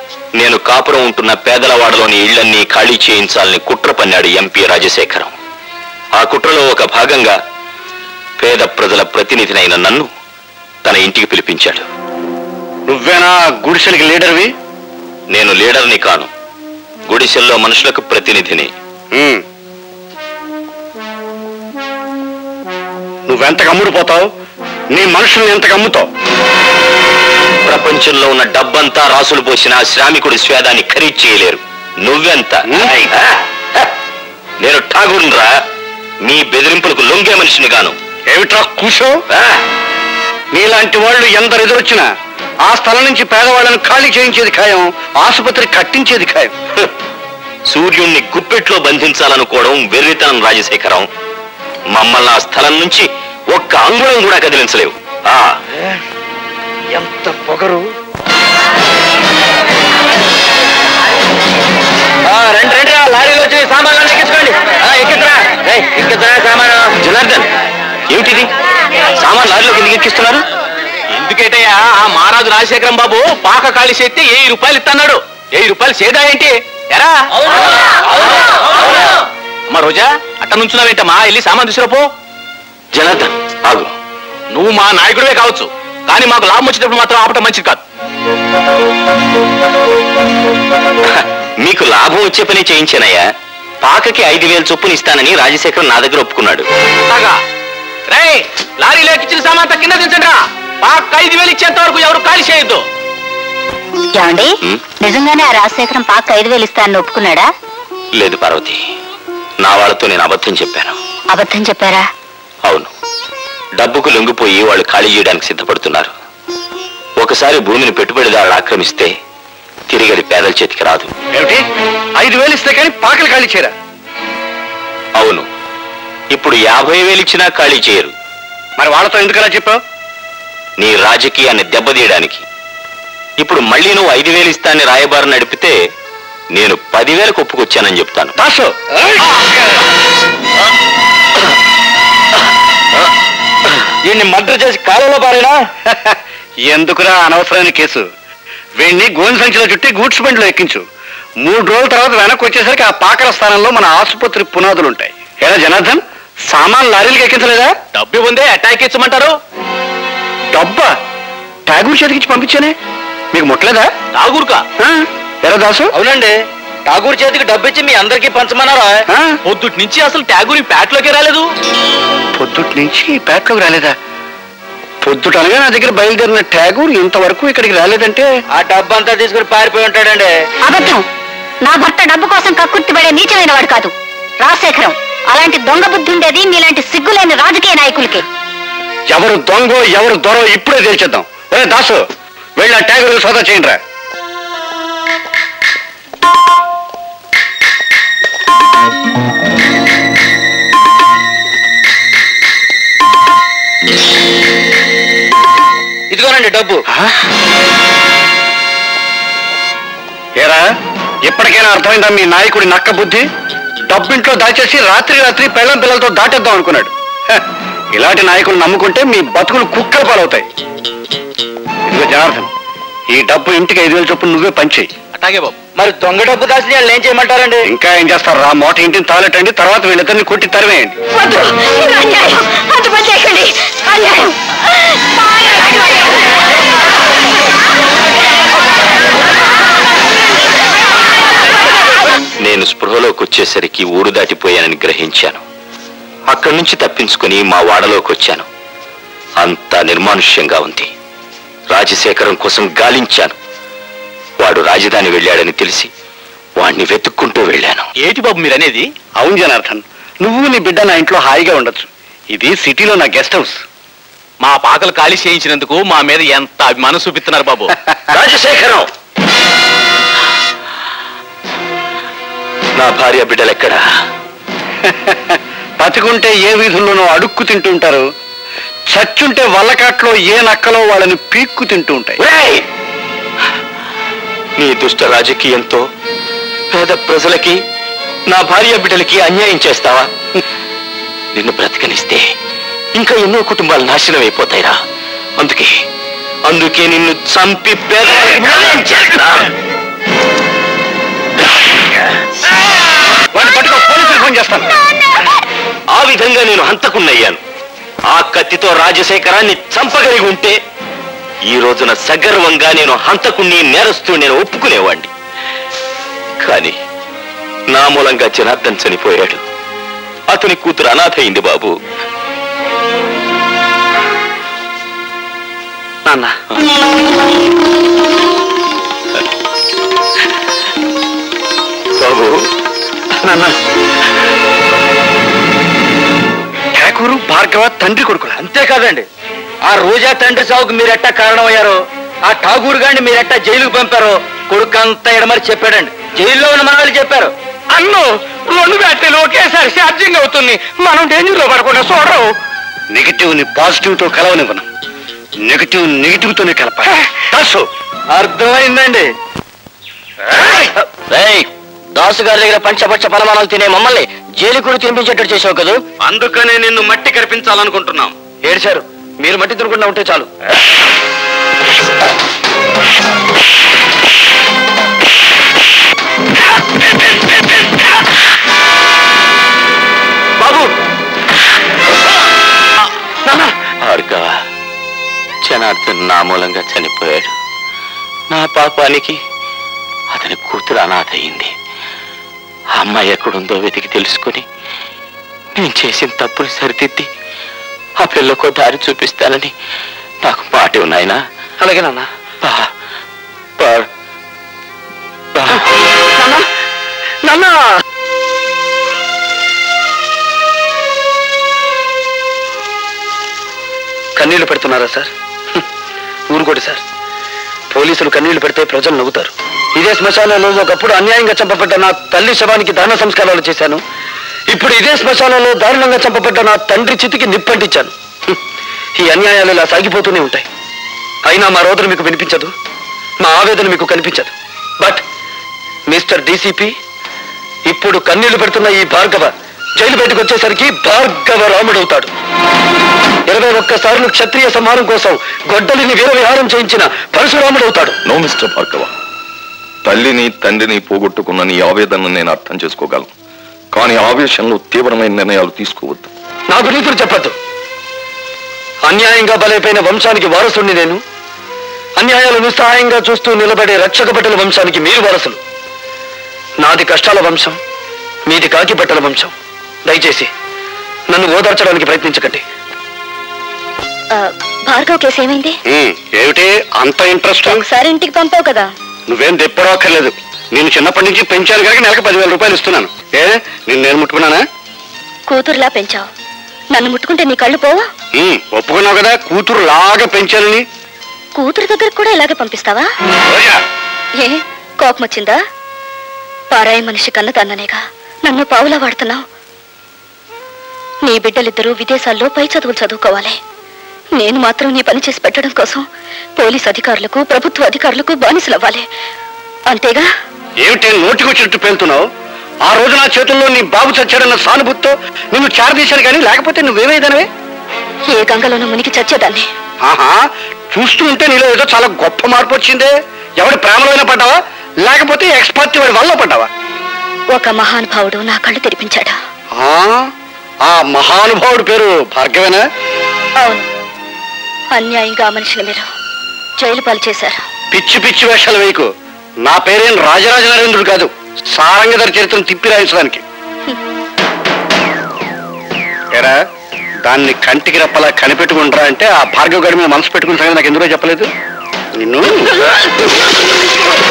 నేను కాపురం ఉంటున్న పేదలవాడలోని ఇళ్లన్నీ ఖాళీ చేయించాలని కుట్ర పన్నాడు ఎంపీ రాజశేఖరం. ఆ కుట్రలో ఒక భాగంగా పేద ప్రజల ప్రతినిధినైన నన్ను తన ఇంటికి పిలిపించాడు. నువ్వేనా గుడిసెలకి లీడర్వి? నేను లీడర్ని కాను, గుడిసెల్లో మనుషులకు ప్రతినిధిని. నువ్వెంతకు అమ్ముడుపోతావు? నీ మనుషుల్ని ఎంతకు అమ్ముతావు? ప్రపంచంలో ఉన్న డబ్బంతా రాసులు పోసిన శ్రామికుడి స్వేదాన్ని ఖరీదు చేయలేరు. నువ్వెంత? నేను ఠాగూర్రా, మీ బెదిరింపులకు లొంగే మనిషిని గాను. ఏమిట్రా కూసో? నీలాంటి వాళ్ళు ఎందరు ఎదురొచ్చినా ఆ స్థలం నుంచి పేదవాళ్ళను ఖాళీ చేయించేది ఖాయం, ఆసుపత్రి కట్టించేది ఖాయం. సూర్యుణ్ణి గుప్పెట్లో బంధించాలనుకోవడం వెర్రితనం రాజశేఖరం. మమ్మల్ని ఆ స్థలం నుంచి ఒక్క అంగుళం కూడా కదిలించలేవు. ఎంత పొగరు! రండి రండి, లారీలో వచ్చి సామాన్లు ఎక్కించుకోండి. ఎక్కించరా సామాను. జనార్దన్, ఏమిటిది? సామాన్ లారీలోకి ఎందుకు ఎక్కిస్తున్నారు? ఎందుకేటయ్యా, ఆ మహారాజు రాజశేఖరం బాబు పాక ఖాళీ చేస్తే 1000 రూపాయలు ఇస్తున్నాడు. 1000 రూపాయలు చేదా ఏంటి? ఎరా అమ్మా రోజా, అట్ట నుంచున్నావేంటమ్మా? వెళ్ళి సామాన్ తీసుకురాపో. జనార్దన్ ఆగు. నువ్వు మా నాయకుడివే కావచ్చు, కానీ మాకు లాభం వచ్చేటప్పుడు మాత్రం ఆపటం మంచిది కాదు. మీకు లాభం వచ్చే పని చేయించానయ్యా. పాకకి 5000 చొప్పున ఇస్తానని రాజశేఖరం నా దగ్గర ఒప్పుకున్నాడు. రే, లారీలో ఎక్కించిన సామాన్ కింద దించండి రా. పాక 5000 ఇచ్చేంత వరకు ఎవరు ఖాళీ చేయొద్దు. ఏమండి, నిజంగానే ఆ రాజశేఖరం పాక 5000 ఇస్తానని ఒప్పుకున్నాడా? లేదు పార్వతి, నా వాళ్ళతో నేను అబద్ధం చెప్పాను. అబద్ధం చెప్పారా? అవును, డబ్బుకు లొంగిపోయి వాళ్ళు ఖాళీ చేయడానికి సిద్ధపడుతున్నారు. ఒకసారి భూమిని పెట్టుబడిదారులు ఆక్రమిస్తే తిరిగి అది పేదల చేతికి రాదు. ఏమిటి? 5000 ఇస్తే కానీ పాకలు ఖాళీ చేయరా? అవును, ఇప్పుడు 50,000 ఇచ్చినా ఖాళీ చేయరు. మరి వాళ్ళతో ఎందుకలా చెప్పావు? నీ రాజకీయాన్ని దెబ్బతీయడానికి. ఇప్పుడు మళ్ళీ నువ్వు 5,000 ఇస్తానని రాయబారు నడిపితే నేను 10,000కు ఒప్పుకొచ్చానని చెప్తాను. దాసు, వీడిని మర్డర్ చేసి కాలంలో పారేనా? ఎందుకురా అనవసరమైన కేసు? వీడిని గోని సంచిలో చుట్టి గూడ్స్ బండిలో ఎక్కించు. 3 రోజుల తర్వాత వెనక్కి వచ్చేసరికి ఆ పాకల స్థానంలో మన ఆసుపత్రి పునాదులుంటాయి. ఎలా జనార్దన్, సామాన్ లారీలకు ఎక్కించలేదా? డబ్బు ఉందే, అటాక్ ఇచ్చమంటారు. డబ్బా ఠాగూర్ చేతికిచ్చి పంపించానే, మీకు ముట్టలేదా? ఠాగూర్కా? ఎలా దాసు? అవునండి, ఠాగూర్ చేతికి డబ్బు ఇచ్చి మీ అందరికీ పంచమన్నారా? పొద్దుటి నుంచి అసలు ఠాగూర్ ఈ పేటలోకి రాలేదు. పొద్దుటి నుంచి పేటలోకి రాలేదా? పొద్దుట అనగా నా దగ్గర బయలుదేరిన ఠాగూర్ ఇంతవరకు ఇక్కడికి రాలేదంటే ఆ డబ్బు అంతా తీసుకుని పారిపోయి ఉంటాడండి. అబద్ధం. నా భర్త డబ్బు కోసం కక్కుర్తి పడే నీచమైన వాడు కాదు రాజశేఖరం. అలాంటి దొంగ బుద్ధి ఉండేది మీలాంటి సిగ్గులేని రాజకీయ నాయకులకి. ఎవరు దొంగో ఎవరు దొరో ఇప్పుడే తేల్చేద్దాం. ఒరే దాసు, వెళ్ళి ఆ ఠాగూర్ సోదా చేయండి రా. ఇదిగోనండి డబ్బు. ఏరా, ఇప్పటికైనా అర్థమైందా మీ నాయకుడి నక్క బుద్ధి? డబ్బింట్లో దాచేసి రాత్రి పెళ్ళం పిల్లలతో దాటేద్దాం అనుకున్నాడు. ఇలాంటి నాయకులు నమ్ముకుంటే మీ బతుకులు కుక్కల పాలవుతాయి. ఇదిగో జనార్దన్, ఈ డబ్బు ఇంటికి 5,000 చొప్పున నువ్వే పంచేయి. అట్లాగే బాబు. మరి దొంగ డబ్బు దాచి వాళ్ళు ఏం చేయమంటారండి? ఇంకా ఏం చేస్తారు రా, మోట ఇంటిని తాలెట్టండి, తర్వాత వీళ్ళిద్దరిని కొట్టి తరివేయండి. నేను స్పృహలోకి వచ్చేసరికి ఊరు దాటిపోయానని గ్రహించాను. అక్కడి నుంచి తప్పించుకుని మా వాడలోకి వచ్చాను. అంతా నిర్మానుష్యంగా ఉంది. రాజశేఖరం కోసం గాలించాను. వాడు రాజధాని వెళ్ళాడని తెలిసి వాడిని వెతుక్కుంటూ వెళ్ళాను. ఏటి బాబు మీరనేది? అవును జనార్దన్, నువ్వు నీ బిడ్డ నా ఇంట్లో హాయిగా ఉండొచ్చు. ఇది సిటీలో నా గెస్ట్ హౌస్. మా పాకలు ఖాళీ చేయించినందుకు మా మీద ఎంత అభిమానం చూపిస్తున్నారు బాబు. రాజశేఖరం, నా భార్య బిడ్డలెక్కడా? బతికుంటే ఏ వీధుల్లోనో అడుక్కు తింటూ ఉంటారు, చచ్చుంటే వల్లకాట్లో ఏ నక్కలో వాళ్ళని పీక్కు తింటూ ఉంటాయి. నీ దుష్ట రాజకీయంతో పేద ప్రజలకి, నా భార్య బిడ్డలకి అన్యాయం చేస్తావా? నిన్ను బ్రతకనిస్తే ఇంకా ఎన్నో కుటుంబాలు నాశనం అయిపోతాయిరా. అందుకే నిన్ను చంపి పేద తెలివిగా నేను హంతకున్నయ్యాను. ఆ కత్తితో రాజశేఖరాన్ని చంపగలిగి ఉంటే ఈ రోజున సగర్వంగా నేను హంతకుణ్ణి నేరస్తూ నేను ఒప్పుకునేవాణ్ణి. కానీ నా మూలంగా జనార్దన్ చనిపోయాడు. అతని కూతురు అనాథ అయింది బాబు. నాన్న, బాబు, నాన్న, ఠాకూరు భార్గవ తండ్రి కొడుకులు. అంతేకాదండి, ఆ రోజా తండ్రి సాగుకు మీరెట్టా కారణమయ్యారో, ఆ ఠాగూర్ గారిని మీరెట్టా జైలుకు పంపారో కొడుకు అంతా ఎడమరి చెప్పాడండి. జైల్లో ఉన్న మనవాళ్ళు చెప్పారు. అన్ను 2 బ్యాటరీలు ఒకేసారి ఛార్జింగ్ అవుతుంది, మనం డేంజర్ లో పడకుండా చూడరు. నెగిటివ్ ని పాజిటివ్ తో కలవనివ్వను, నెగిటివ్ తోనే కలపాలి. అర్థమైందండి. దాసు గారి దగ్గర పంచపక్ష పలమానాలు తినే మమ్మల్ని జైలు కూడా తినిపించేటట్టు చేసావు కదా. అందుకనే నిన్ను మట్టి కనిపించాలనుకుంటున్నాం. ఏడ్చారు, మీరు మట్టి తినకుండా ఉంటే చాలు. బాబు, భార్గవ, జనార్దన్ నా మూలంగా చనిపోయాడు. నా పాపానికి అతని కూతురు అనాథ అయింది. ఆ అమ్మాయి ఎక్కడుందో వెతికి తెలుసుకుని నేను చేసిన తప్పులు సరిదిద్ది ఆ పిల్లకు దారి చూపిస్తానని నాకు మాట ఉన్నాయనా. అలాగే నాన్న. నాన్న, కన్నీళ్లు పెడుతున్నారా సార్? ఊరుకోటి సార్, పోలీసులు కన్నీళ్లు పెడితే ప్రజలు నవ్వుతారు. ఇదే శ్మశానంలో ఒకప్పుడు అన్యాయంగా చంపబడ్డ నా తల్లి శవానికి దాన సంస్కారాలు చేశాను. ఇప్పుడు ఇదే శ్మశానంలో దారుణంగా చంపబడ్డ నా తండ్రి చితికి నిప్పంటించాను. ఈ అన్యాయాలు ఇలా సాగిపోతూనే ఉంటాయి. అయినా మా రోదన మీకు వినిపించదు, మా ఆవేదన మీకు కనిపించదు. బట్ మిస్టర్ డీసీపీ, ఇప్పుడు కన్నీళ్లు పెడుతున్న ఈ భార్గవ జైలు బయటకు వచ్చేసరికి భార్గవ రాముడవుతాడు. 21 సార్లు క్షత్రియ సంహారం కోసం గొడ్డలిని వీరవిహారం చేయించిన పరశురాముడవుతాడు. నో మిస్టర్ భార్గవ, తల్లిని తండ్రిని పోగొట్టుకున్న నీ ఆవేదనను నేను అర్థం చేసుకోగలను. కానీ ఆవేశంలో తీవ్రమైన నిర్ణయాలు తీసుకోవద్దు. నాకు నీతులు చెప్పద్దు. అన్యాయంగా బలైపోయిన వంశానికి వారసుని నేను. అన్యాయాలు నిస్సహాయంగా చూస్తూ నిలబడే రక్షక బట్టల వంశానికి మీరు వారసులు. నాది కష్టాల వంశం, మీది కాకి బట్టల వంశం. దయచేసి నన్ను ఓదార్చడానికి ప్రయత్నించకండి. భార్గవ్ కేసు ఏమైంది? ఏమిటి అంత ఇంట్రెస్ట్? ఒకసారి ఇంటికి పంపావు కదా. నువ్వేం తెప్పడక్కర్లేదు. నేను చిన్నప్పటి నుంచి పెంచాను కనుక నెలకు 10,000 రూపాయలు ఇస్తున్నాను. నేను ముట్టుకున్నానా? కూతురులా పెంచావు, నన్ను ముట్టుకుంటే నీ కళ్ళు పోవా? ఒప్పుకున్నావు కదా కూతురు లాగా పెంచానని. కూతురు దగ్గరకు కూడా ఇలాగే పంపిస్తావా? ఏ కోపం వచ్చిందా? పారాయి మనిషి కన్న తన్ననేగా నన్ను పావులా వాడుతున్నావు. నీ బిడ్డలిద్దరూ విదేశాల్లో పై చదువులు చదువుకోవాలి. నేను మాత్రం నీ పని చేసి పెట్టడం కోసం పోలీస్ అధికారులకు, ప్రభుత్వ అధికారులకు బానిసలవ్వాలి. అంతేగా? ఏమిటి నోటికొచ్చినట్టు పేలుతున్నావు? ఆ రోజు నా చేతుల్లో నీ బాబు చచ్చాడన్న సానుభూతితో నిన్ను చారదీశాను, కానీ లేకపోతే నువ్వేమైదానవే? ఏ గంగలోనూ మునిగి చచ్చేదాన్ని. ఆహా, చూస్తూ ఉంటే నీలో ఏదో చాలా గొప్ప మార్పు వచ్చిందే. ఎవడి ప్రేమలోనే పడ్డావా, లేకపోతే ఎక్స్పర్ట్ వాడి వల్ల పడ్డావా? ఒక మహానుభావుడు నా కళ్ళు తెరిపించాడా. ఆ మహానుభావుడు పేరు భార్గవేనా? అవును. అన్యాయంగా ఆ మనిషిని మీరు జైలు పాలు చేశారు. పిచ్చి పిచ్చి వేషాలు వేయకు. నా పేరేం రాజరాజ నరేంద్రుడు కాదు, సారంగధర చరిత్రను తిప్పి రాయించడానికి. ఏరా, దాన్ని కంటికి రెప్పలా కనిపెట్టుకుంటారా అంటే ఆ భార్గవ గడి మీద మనసు పెట్టుకున్న సంగతి నాకు ఎందుకో చెప్పలేదు. నిన్ను